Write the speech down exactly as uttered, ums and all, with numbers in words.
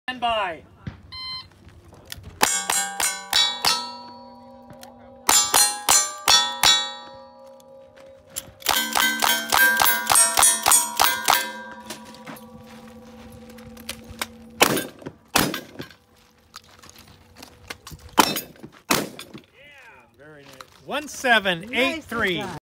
Stand by. Very nice. One seven eight three.